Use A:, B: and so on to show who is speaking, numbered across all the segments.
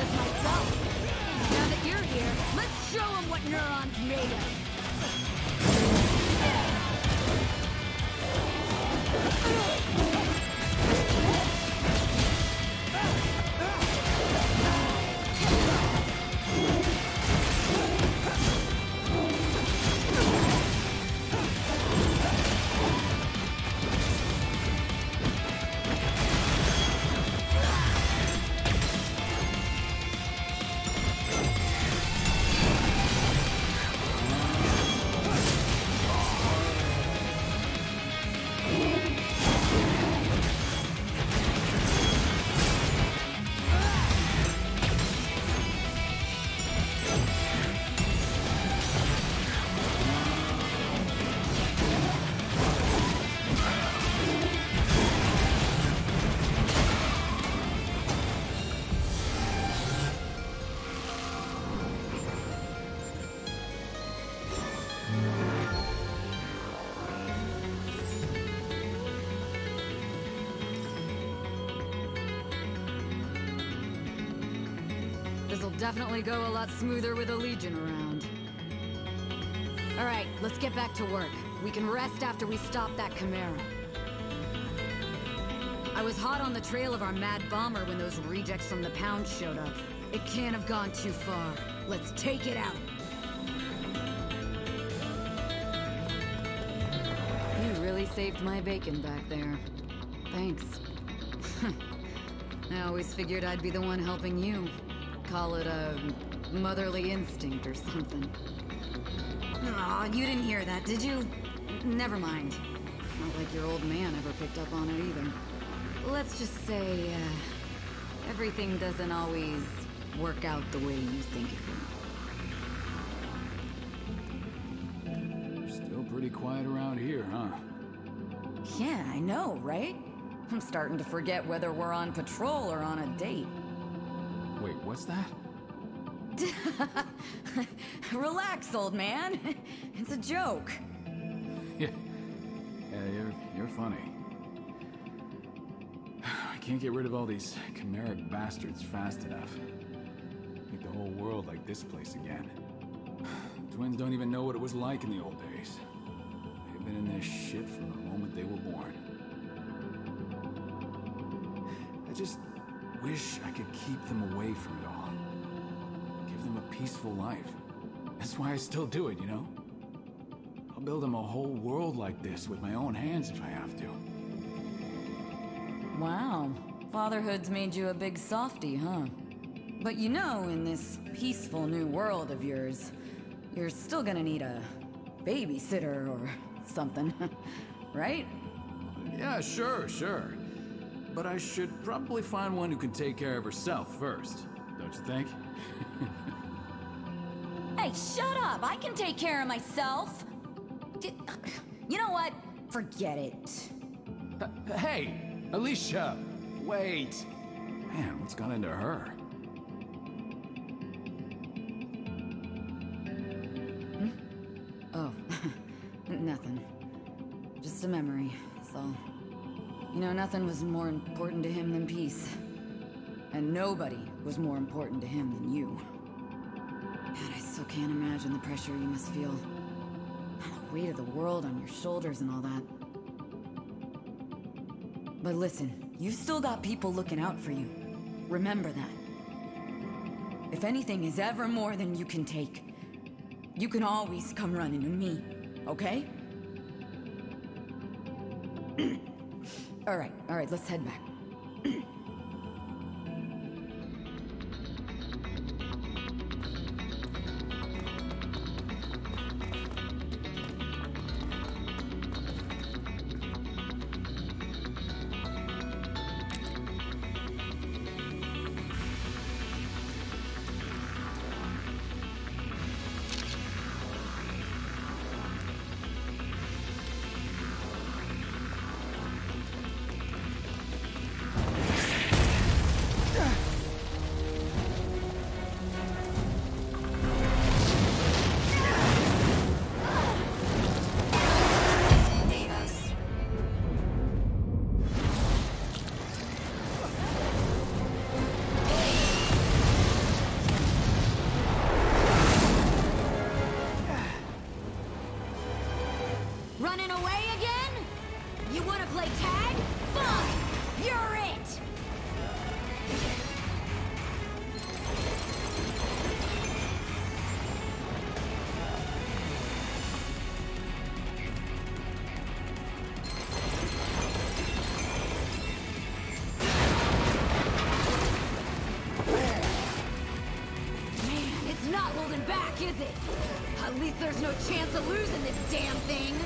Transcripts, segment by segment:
A: cameras myself. Now that you're here, let's show them what neurons made of. This'll definitely go a lot smoother with a Legion around. Alright, let's get back to work. We can rest after we stop that Chimera. I was hot on the trail of our mad bomber when those rejects from the pound showed up. It can't have gone too far. Let's take it out. You really saved my bacon back there. Thanks. I always figured I'd be the one helping you. Call it a motherly instinct or something. Aw, you didn't hear that, did you? Never mind. Not like your old man ever picked up on it either. Let's just say, everything doesn't always work out the way you think it will.
B: Still pretty quiet around here, huh?
A: Yeah, I know, right? I'm starting to forget whether we're on patrol or on a date.
B: Wait, what's that?
A: Relax, old man. It's a joke.
B: Yeah, you're funny. I can't get rid of all these chimeric bastards fast enough. Make the whole world like this place again. Twins don't even know what it was like in the old days. They've been in this shit from the moment they were born. I just wish I could keep them away from it all. Give them a peaceful life. That's why I still do it, you know? I'll build them a whole world like this with my own hands if I have to.
A: Wow. Fatherhood's made you a big softie, huh? But you know, in this peaceful new world of yours, you're still gonna need a babysitter or something, right?
B: Yeah, sure. But I should probably find one who can take care of herself first, don't you think?
A: Hey, shut up! I can take care of myself! You know what? Forget it.
B: Hey, Alicia! Wait! Man, what's gone into her?
A: Oh, nothing. Just a memory, so... You know, nothing was more important to him than peace. And nobody was more important to him than you. God, I still can't imagine the pressure you must feel. The weight of the world on your shoulders and all that. But listen, you've still got people looking out for you. Remember that. If anything is ever more than you can take, you can always come running to me, okay? All right, let's head back. is it? At least there's no chance of losing this damn thing!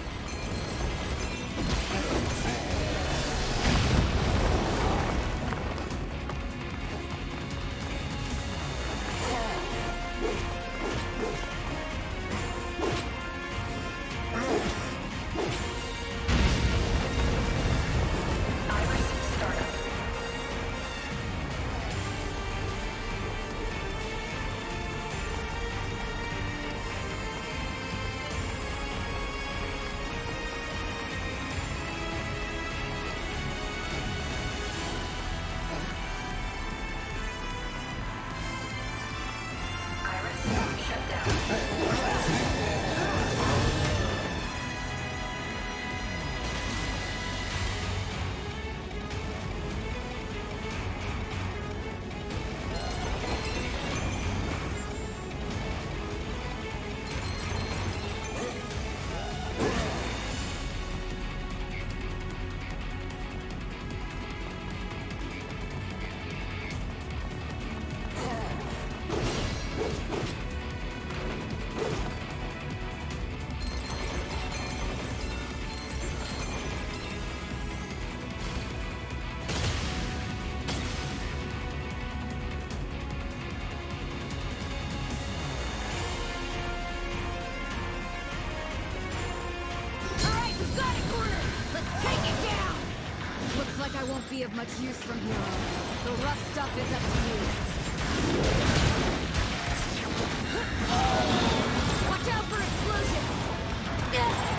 A: I won't be of much use from here on. The rough stuff is up to you. Watch out for explosions!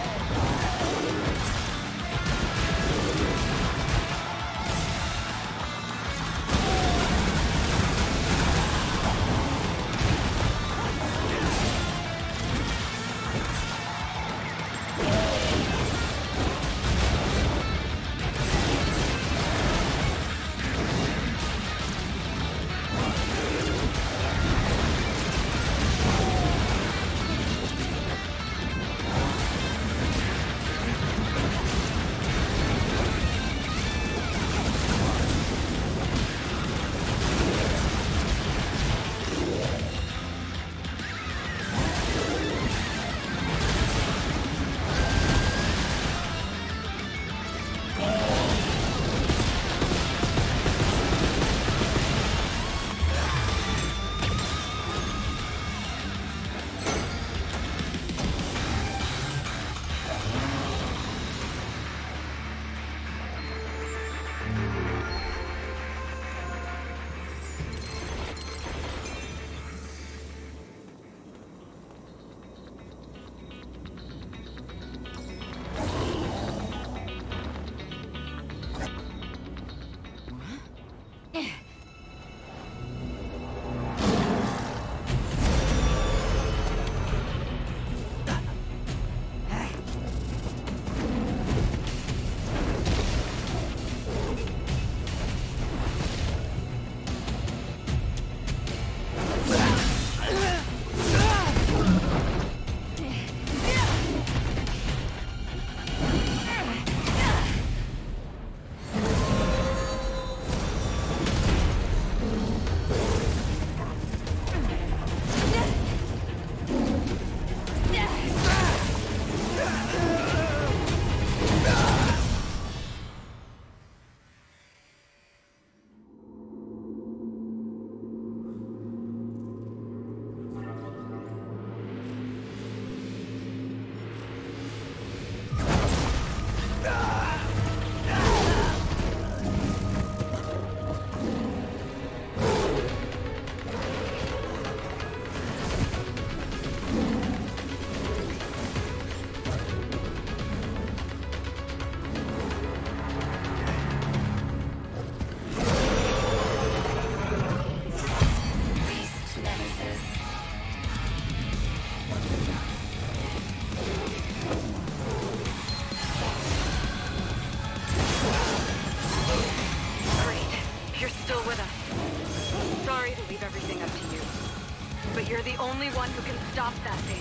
C: But you're the only one who can stop that thing.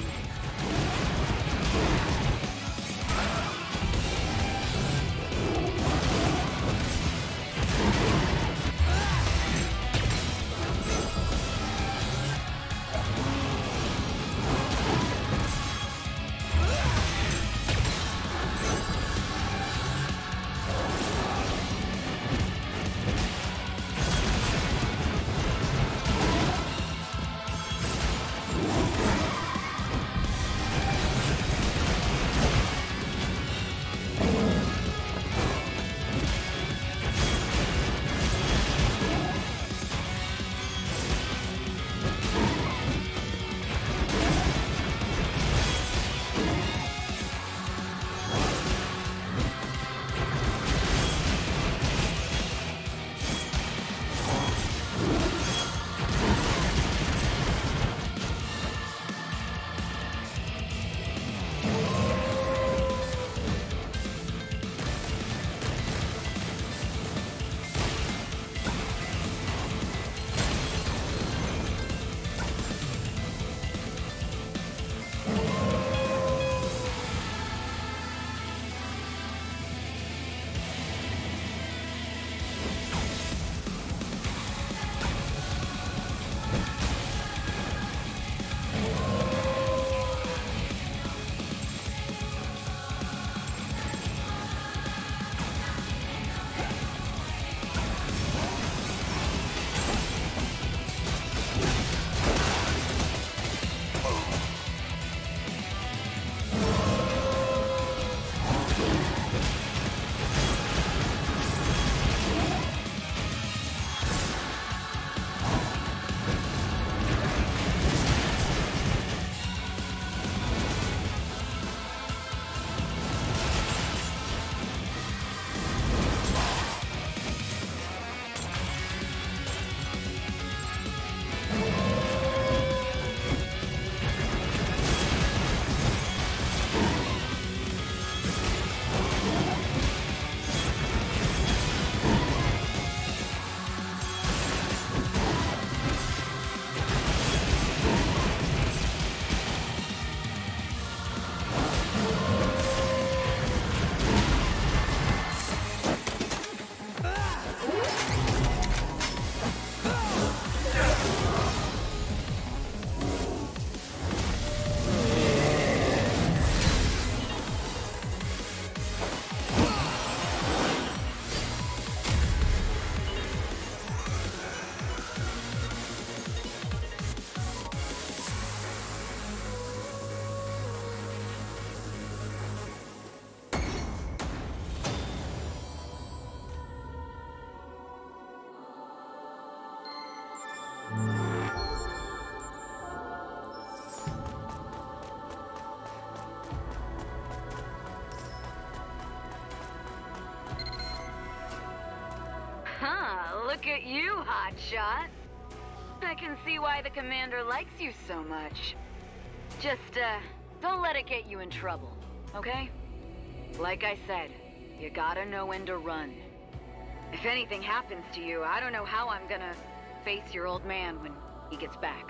C: Huh, look at you, hotshot. I can see why the commander likes you so much. Just, don't let it get you in trouble, okay? Like I said, you gotta know when to run. If anything happens to you, I don't know how I'm gonna face your old man when he gets back.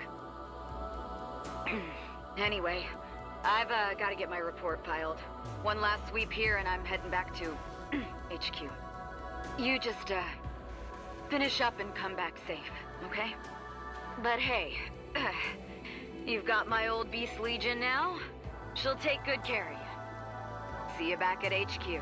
C: Anyway, I've gotta get my report filed. One last sweep here and I'm heading back to HQ. You just, finish up and come back safe, okay? But hey, you've got my old Beast Legion now. She'll take good care of you. See you back at HQ.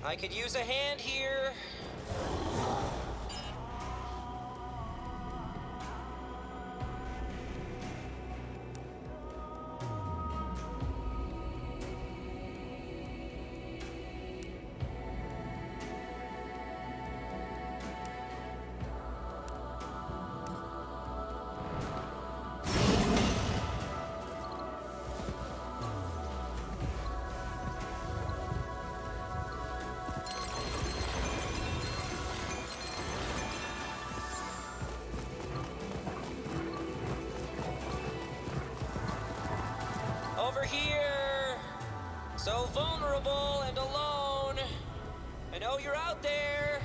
D: I could use a hand here. Over here! So vulnerable and alone. I know you're out there.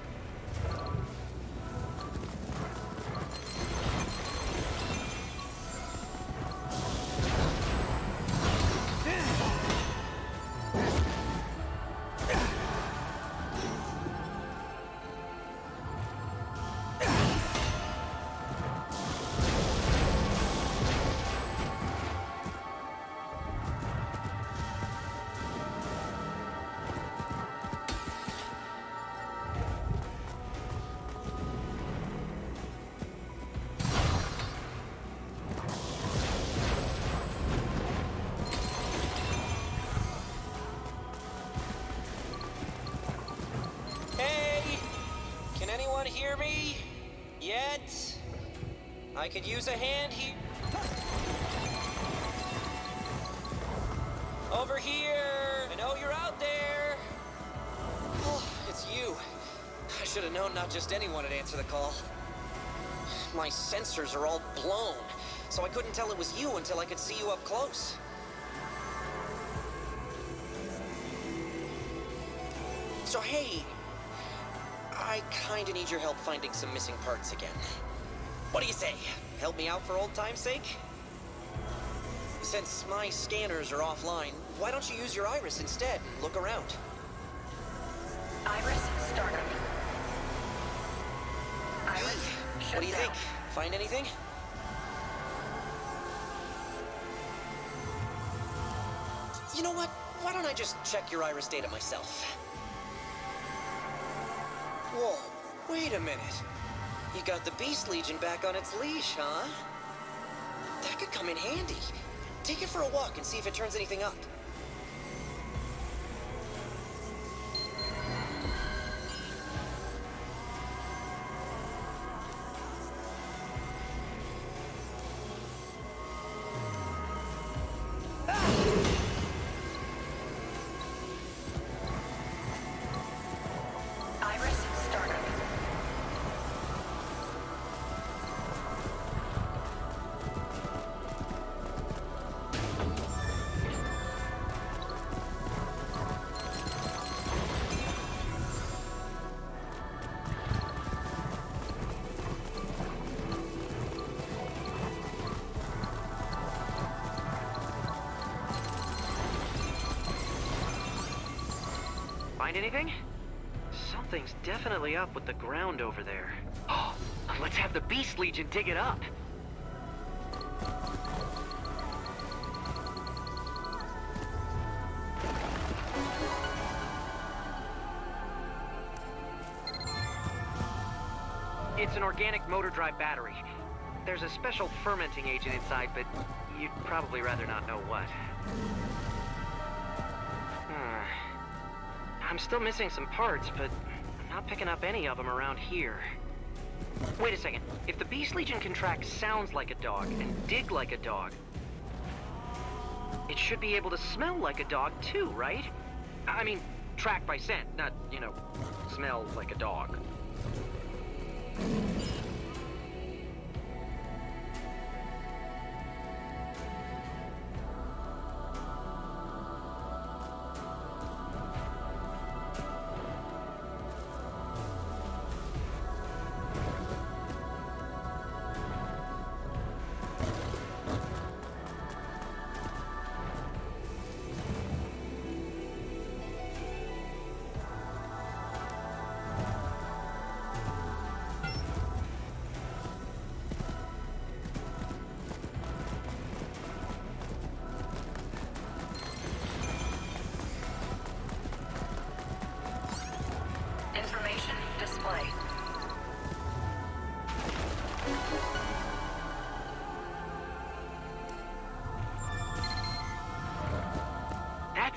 D: Hear me? Yet? I could use a hand here. Over here! I know you're out there! Oh, it's you. I should have known not just anyone would answer the call. My sensors are all blown, so I couldn't tell it was you until I could see you up close. So hey, I kinda need your help finding some missing parts again. What do you say? Help me out for old time's sake? Since my scanners are offline, why don't you use your iris instead and look around?
E: Iris startup. Iris shut
D: What do you
E: down.
D: think? Find anything? You know what? Why don't I just check your iris data myself? Whoa, wait a minute. You got the Beast Legion back on its leash, huh? That could come in handy. Take it for a walk and see if it turns anything up.
F: Find anything? Something's definitely up with the ground over there. Oh, let's have the Beast Legion dig it up. It's an organic motor drive battery. There's a special fermenting agent inside, but you'd probably rather not know what. I'm still missing some parts, but I'm not picking up any of them around here. Wait a second. If the Beast Legion can track sounds like a dog and dig like a dog, it should be able to smell like a dog too, right? I mean, track by scent, not, you know, smell like a dog.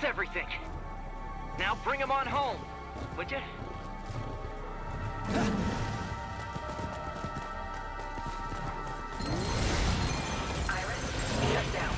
F: That's everything. Now bring him on home, would you?
E: Iris, shut down.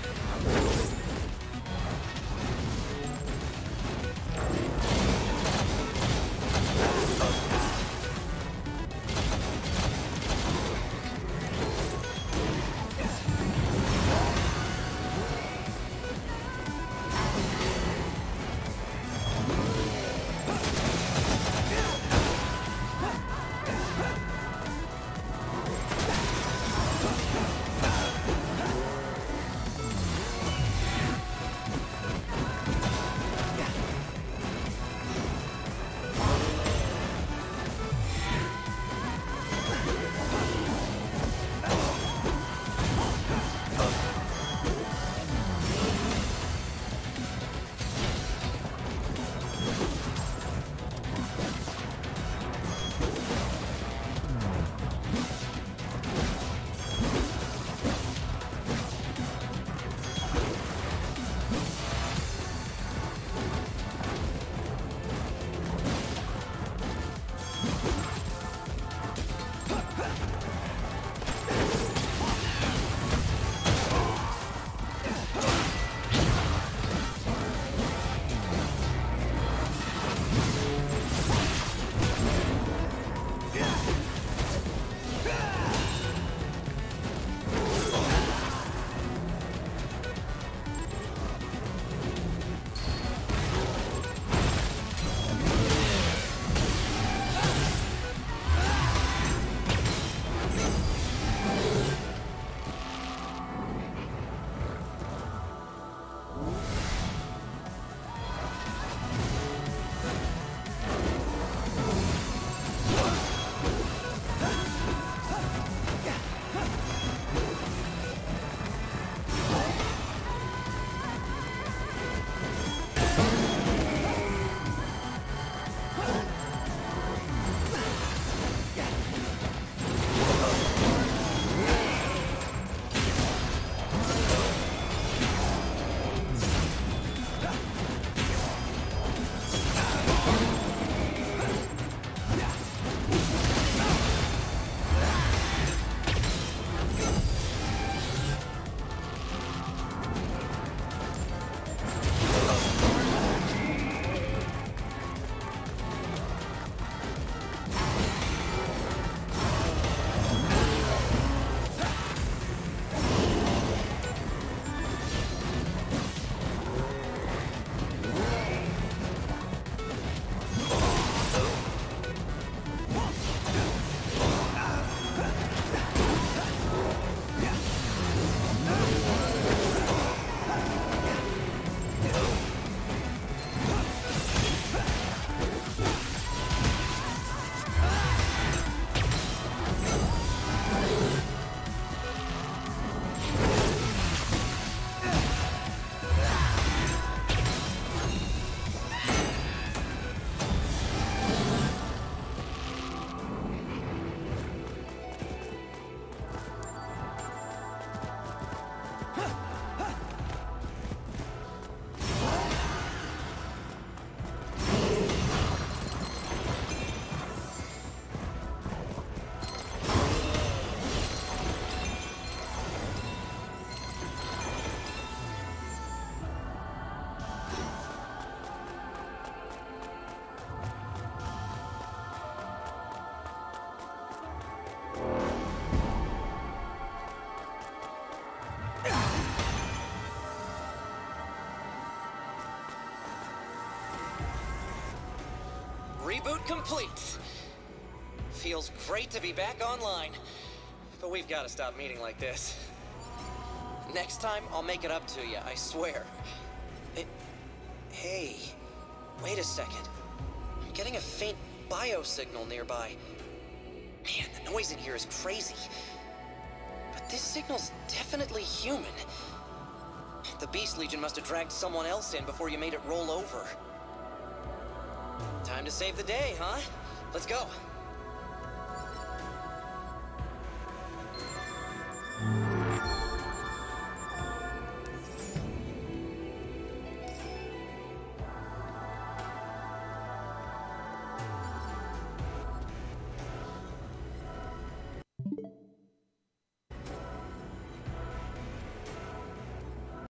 D: Reboot complete. Feels great to be back online. But we've got to stop meeting like this. Next time, I'll make it up to you, I swear. Hey, wait a second. I'm getting a faint biosignal nearby. Man, the noise in here is crazy. But this signal's definitely human. The Beast Legion must have dragged someone else in before you made it roll over. Time to save the day, huh? Let's go.